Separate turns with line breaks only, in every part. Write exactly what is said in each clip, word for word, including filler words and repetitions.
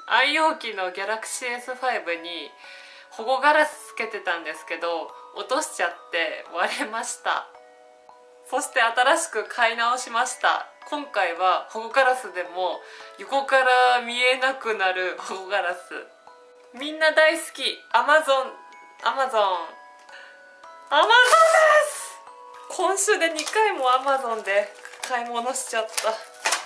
愛用機の ギャラクシーエスファイブ に保護ガラスつけてたんですけど、落としちゃって割れました。そして新しく買い直しました。今回は保護ガラスでも横から見えなくなる保護ガラス。みんな大好き アマゾン アマゾン アマゾンです。今週でにかいも アマゾン で買い物しちゃった。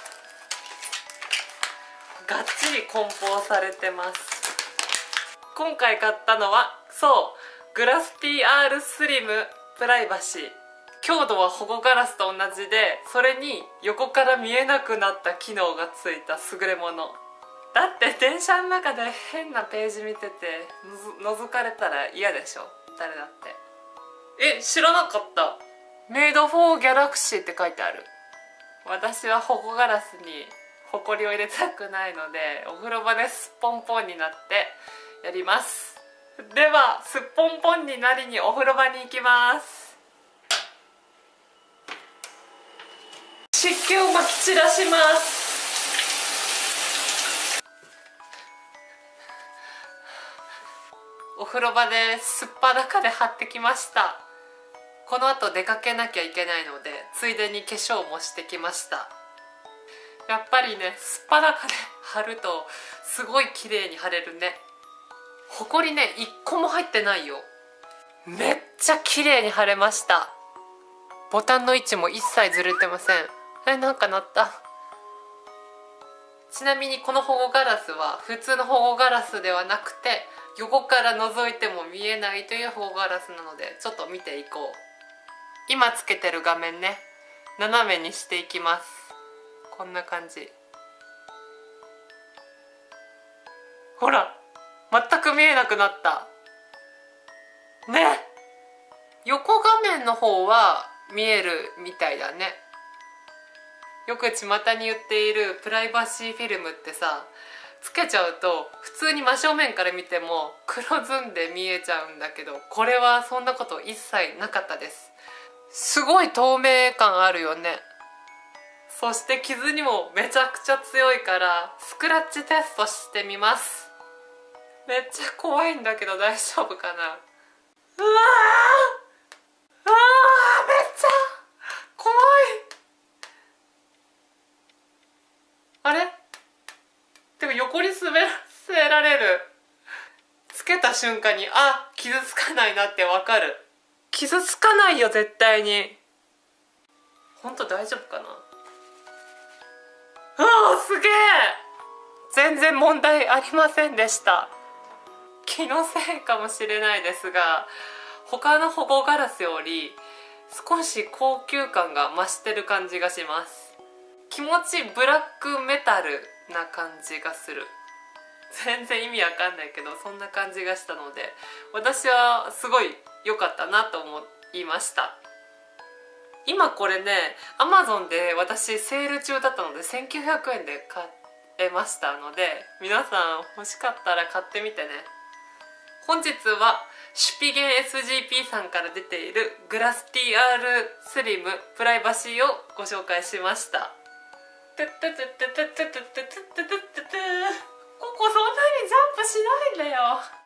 がっちり梱包されてます。今回買ったのはそうグラスティ アール スリムプライバシー。強度は保護ガラスと同じで、それに横から見えなくなった機能がついた優れものだって。電車の中で変なページ見ててのぞかれたら嫌でしょ、誰だって。え、知らなかった。メイドフォーギャラクシーって書いてある。私は保護ガラスにホコリを入れたくないので、お風呂場ですっぽんぽんになってやります。ではすっぽんぽんになりにお風呂場に行きます。湿気をまき散らします。お風呂場ですっぱだかで張ってきました。この後出かけなきゃいけないので、ついでに化粧もしてきました。やっぱりね、すっぱだかで貼るとすごい綺麗に貼れるね。ほこりね、一個も入ってないよ。めっちゃ綺麗に貼れました。ボタンの位置も一切ずれてません。え、なんか鳴った。ちなみにこの保護ガラスは普通の保護ガラスではなくて、横から覗いても見えないという保護ガラスなので、ちょっと見ていこう。今つけてる画面ね、斜めにしていきます。こんな感じ。ほら、全く見えなくなったね。横画面の方は見えるみたいだね。よく巷に言っているプライバシーフィルムってさ、つけちゃうと普通に真正面から見ても黒ずんで見えちゃうんだけど、これはそんなこと一切なかったです。すごい透明感あるよね。そして傷にもめちゃくちゃ強いからスクラッチテストしてみます。めっちゃ怖いんだけど大丈夫かな。うわー、うわー、めっちゃ怖い。あれでも横に滑らせられる。つけた瞬間にあ、傷つかないなってわかる。傷つかないよ絶対に。ほんと大丈夫かな。あー、すげえ。全然問題ありませんでした。気のせいかもしれないですが、他の保護ガラスより少し高級感が増してる感じがします。気持ちブラックメタルな感じがする。全然意味わかんないけど、そんな感じがしたので、私はすごい良かったなと思いました。今これね、アマゾンで私セール中だったのでせんきゅうひゃくえんで買えましたので、皆さん欲しかったら買ってみてね。本日はシュピゲン エスジーピー さんから出ているグラスティ アール スリムプライバシーをご紹介しました。ここそんなにジャンプしないんだよ。